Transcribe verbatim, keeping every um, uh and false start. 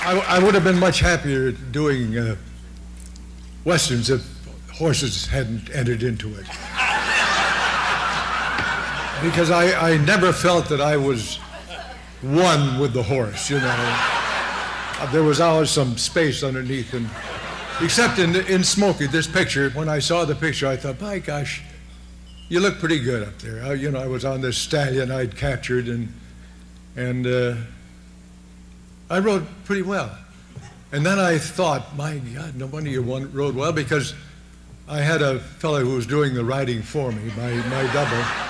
I, I would have been much happier doing uh, westerns if horses hadn't entered into it. Because I, I never felt that I was one with the horse, you know. There was always some space underneath, and except in, in Smokey, this picture, when I saw the picture, I thought, my gosh, you look pretty good up there. I, you know, I was on this stallion I'd captured, and, and uh, I rode pretty well. And then I thought, my God, no wonder you rode well, because I had a fellow who was doing the riding for me, my, my double.